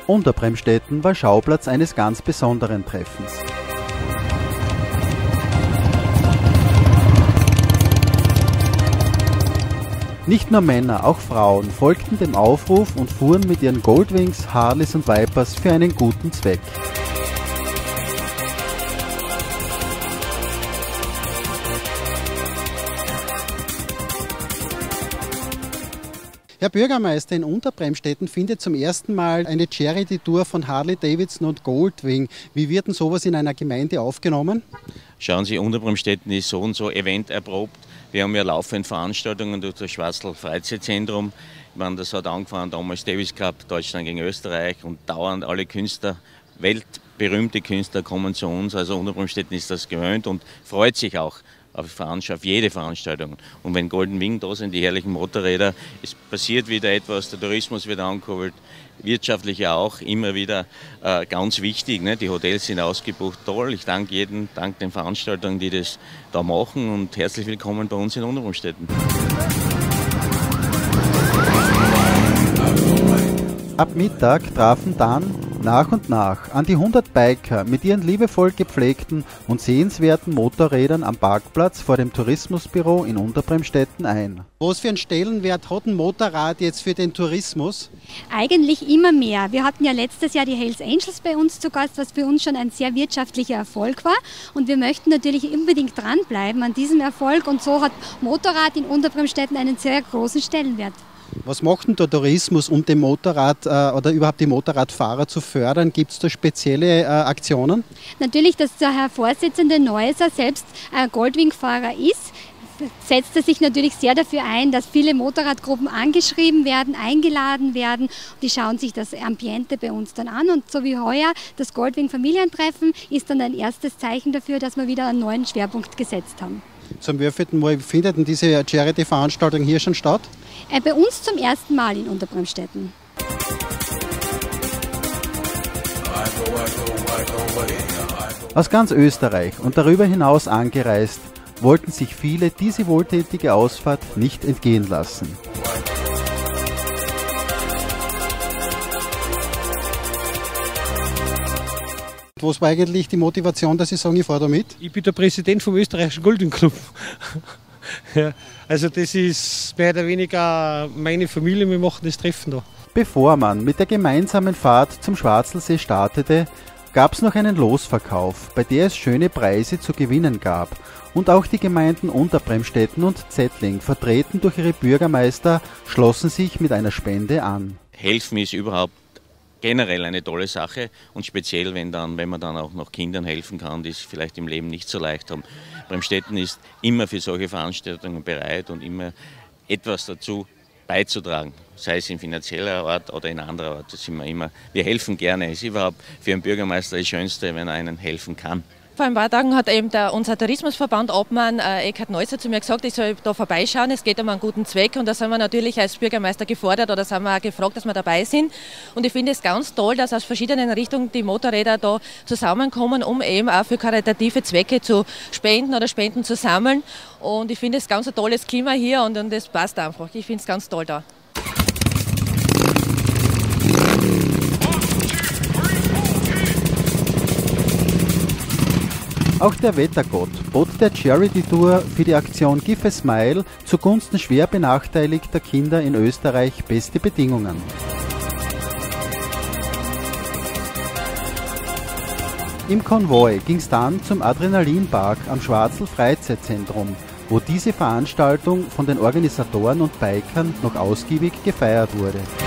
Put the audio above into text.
Unterbremstetten war Schauplatz eines ganz besonderen Treffens. Nicht nur Männer, auch Frauen folgten dem Aufruf und fuhren mit ihren Goldwings, Harleys und Vipers für einen guten Zweck. Herr Bürgermeister, in Unterbremstetten findet zum ersten Mal eine Charity-Tour von Harley Davidson und Goldwing. Wie wird denn sowas in einer Gemeinde aufgenommen? Schauen Sie, Unterbremstetten ist so und so eventerprobt. Wir haben ja laufend Veranstaltungen durch das Schwarzl Freizeitzentrum. Ich meine, das hat angefangen damals Davis Cup, Deutschland gegen Österreich, und dauernd alle Künstler, weltberühmte Künstler kommen zu uns. Also Unterbremstetten ist das gewöhnt und freut sich auch auf jede Veranstaltung. Und wenn Golden Wing da sind, die herrlichen Motorräder, es passiert wieder etwas, der Tourismus wird angekurbelt, wirtschaftlich auch immer wieder ganz wichtig. Ne? Die Hotels sind ausgebucht, toll. Ich danke jedem, danke den Veranstaltern, die das da machen, und herzlich willkommen bei uns in Unterbremstetten. Ab Mittag trafen dann nach und nach an die 100 Biker mit ihren liebevoll gepflegten und sehenswerten Motorrädern am Parkplatz vor dem Tourismusbüro in Unterbremstetten ein. Was für einen Stellenwert hat ein Motorrad jetzt für den Tourismus? Eigentlich immer mehr. Wir hatten ja letztes Jahr die Hells Angels bei uns zu Gast, was für uns schon ein sehr wirtschaftlicher Erfolg war. Und wir möchten natürlich unbedingt dranbleiben an diesem Erfolg. Und so hat Motorrad in Unterbremstetten einen sehr großen Stellenwert. Was macht denn der Tourismus, um den Motorrad oder überhaupt die Motorradfahrer zu fördern? Gibt es da spezielle Aktionen? Natürlich, dass der Herr Vorsitzende Neuser selbst Goldwing-Fahrer ist, setzt er sich natürlich sehr dafür ein, dass viele Motorradgruppen angeschrieben werden, eingeladen werden. Die schauen sich das Ambiente bei uns dann an. Und so wie heuer das Goldwing-Familientreffen ist dann ein erstes Zeichen dafür, dass wir wieder einen neuen Schwerpunkt gesetzt haben. Zum wievielten Mal findet denn diese Charity-Veranstaltung hier schon statt? Bei uns zum ersten Mal in Unterbremstetten. Aus ganz Österreich und darüber hinaus angereist, wollten sich viele diese wohltätige Ausfahrt nicht entgehen lassen. Was war eigentlich die Motivation, dass Sie sagen, ich fahre da mit? Ich bin der Präsident vom österreichischen Golden Club. Ja, also das ist mehr oder weniger meine Familie, wir machen das Treffen da. Bevor man mit der gemeinsamen Fahrt zum Schwarzlsee startete, gab es noch einen Losverkauf, bei der es schöne Preise zu gewinnen gab. Und auch die Gemeinden Unterbremstetten und Zettling, vertreten durch ihre Bürgermeister, schlossen sich mit einer Spende an. Helfen ist überhaupt generell eine tolle Sache, und speziell, wenn man dann auch noch Kindern helfen kann, die es vielleicht im Leben nicht so leicht haben. Bremstetten ist immer für solche Veranstaltungen bereit und immer etwas dazu beizutragen, sei es in finanzieller Art oder in anderer Art. Das sind wir helfen gerne. Es ist überhaupt für einen Bürgermeister das Schönste, wenn er einen helfen kann. Vor ein paar Tagen hat eben unser Tourismusverband Obmann Eckhard Neusser zu mir gesagt, ich soll da vorbeischauen, es geht um einen guten Zweck, und da sind wir natürlich als Bürgermeister gefordert oder sind wir auch gefragt, dass wir dabei sind. Und ich finde es ganz toll, dass aus verschiedenen Richtungen die Motorräder da zusammenkommen, um eben auch für karitative Zwecke zu spenden oder Spenden zu sammeln. Und ich finde es ganz ein tolles Klima hier, und das passt einfach. Ich finde es ganz toll da. Auch der Wettergott bot der Charity-Tour für die Aktion Give a Smile zugunsten schwer benachteiligter Kinder in Österreich beste Bedingungen. Im Konvoi ging es dann zum Adrenalinpark am Schwarzl Freizeitzentrum, wo diese Veranstaltung von den Organisatoren und Bikern noch ausgiebig gefeiert wurde.